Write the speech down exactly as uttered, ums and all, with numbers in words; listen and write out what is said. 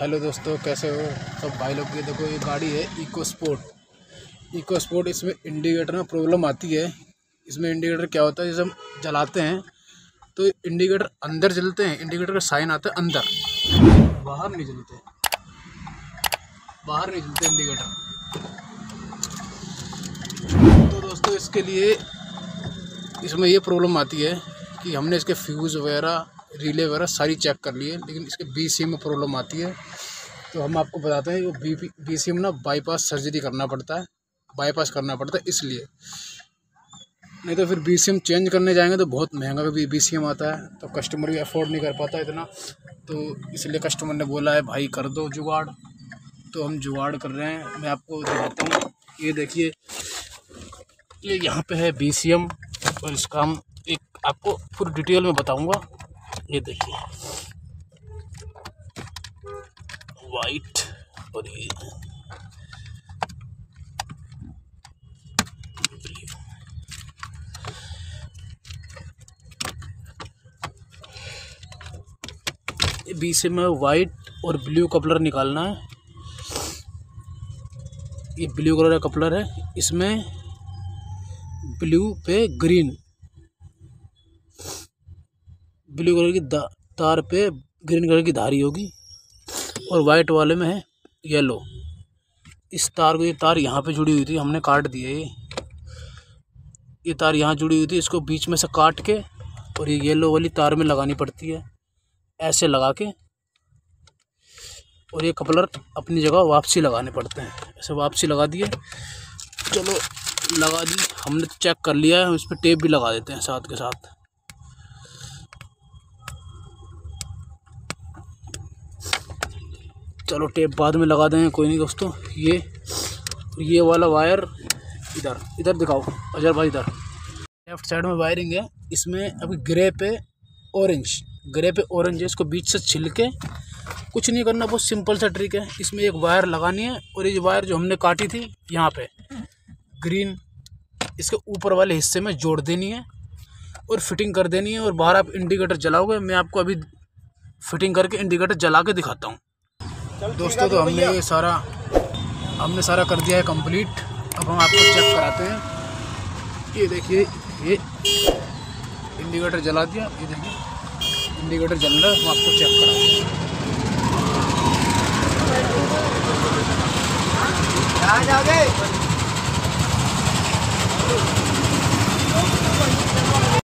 Hello दोस्तों, कैसे हो सब भाई लोग। ये देखो, ये गाड़ी है इको स्पोर्ट। इको स्पोर्ट इसमें इंडिकेटर में प्रॉब्लम आती है। इसमें इंडिकेटर क्या होता है, जैसे हम जलाते हैं तो इंडिकेटर अंदर जलते हैं, इंडिकेटर का साइन आता है अंदर, बाहर नहीं जलते, बाहर नहीं जलते इंडिकेटर। तो दोस्तों, इसके लिए इसमें ये प्रॉब्लम आती है कि हमने इसके फ्यूज़ वगैरह, रिले वगैरह सारी चेक कर लिए, लेकिन इसके बी सी एम में प्रॉब्लम आती है। तो हम आपको बताते हैं, वो बी बी सी एम ना बाईपास सर्जरी करना पड़ता है, बाईपास करना पड़ता है इसलिए। नहीं तो फिर बी सी एम चेंज करने जाएंगे तो बहुत महंगा भी बी सी एम आता है, तो कस्टमर भी अफोर्ड नहीं कर पाता इतना। तो इसलिए कस्टमर ने बोला है भाई कर दो जुगाड़, तो हम जुगाड़ कर रहे हैं। मैं आपको दिखाता हूँ, ये देखिए, ये यहाँ पे है बी सी एम, और इसका हम एक आपको पूरी डिटेल में बताऊँगा। ये देखिए वाइट, और ये बी सी एम में वाइट और ब्लू कपलर निकालना है। ये ब्लू कलर का कपलर है, इसमें ब्लू पे ग्रीन, ब्लू कलर की तार पे ग्रीन कलर की धारी होगी, और वाइट वाले में है येलो। इस तार को, ये तार यहाँ पे जुड़ी हुई थी, हमने काट दी है। ये ये तार यहाँ जुड़ी हुई थी, इसको बीच में से काट के और ये येलो वाली तार में लगानी पड़ती है, ऐसे लगा के। और ये कपलर अपनी जगह वापसी लगाने पड़ते हैं, ऐसे वापसी लगा दिए। चलो लगा दी हमने, चेक कर लिया है। हम इस पर टेप भी लगा देते हैं साथ के साथ। चलो टेप बाद में लगा देंगे, कोई नहीं दोस्तों। ये ये वाला वायर इधर इधर दिखाओ अजहर भाई, इधर लेफ्ट साइड में वायरिंग है। इसमें अभी ग्रे पे ऑरेंज, ग्रे पे ऑरेंज है, इसको बीच से छिल के, कुछ नहीं करना, बहुत सिंपल सा ट्रिक है। इसमें एक वायर लगानी है, और ये वायर जो हमने काटी थी यहाँ पे ग्रीन, इसके ऊपर वाले हिस्से में जोड़ देनी है और फिटिंग कर देनी है। और बाहर आप इंडिकेटर जलाओगे, मैं आपको अभी फिटिंग करके इंडिकेटर जला के दिखाता हूँ दोस्तों। तो हमने ये सारा हमने सारा कर दिया है कंप्लीट। अब हम आपको चेक कराते हैं। ये देखिए, ये इंडिकेटर जला दिया, ये देखिए इंडिकेटर जल रहा है। हम आपको चेक कराते हैं।